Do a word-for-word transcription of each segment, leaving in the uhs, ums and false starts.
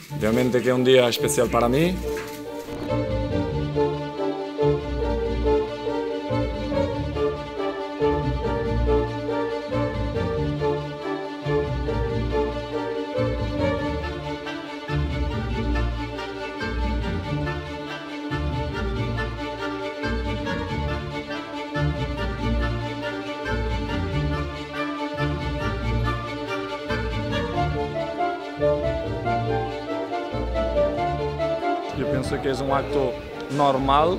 Obviamente que es un día especial para mí. Eu penso que é um acto normal.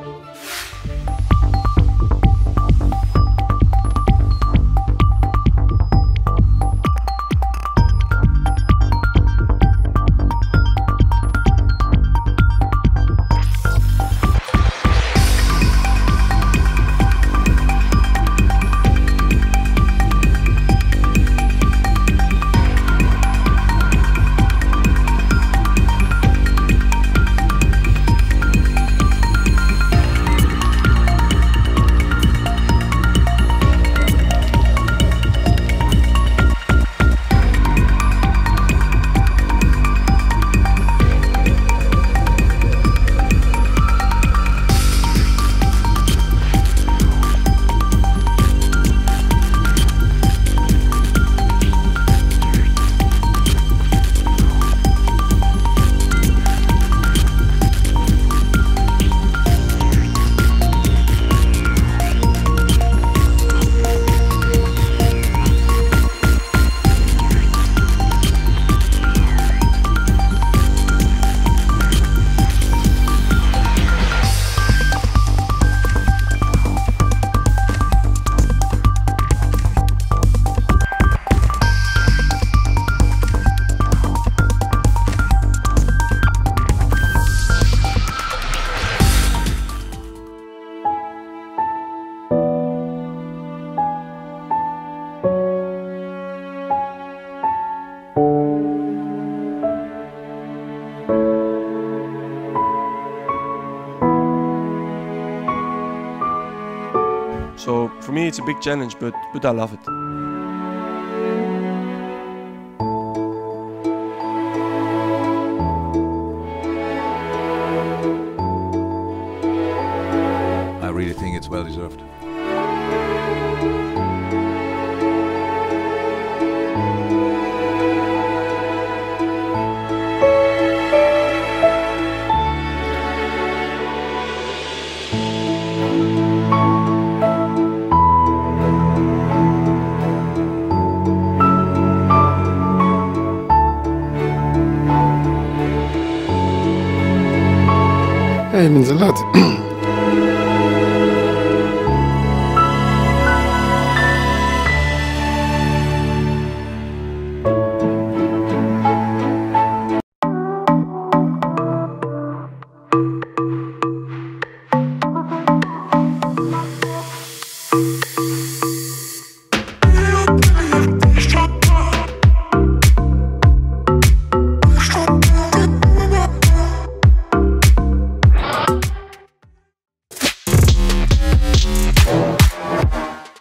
So for me it's a big challenge, but, but I love it. I really think it's well deserved. It means a lot.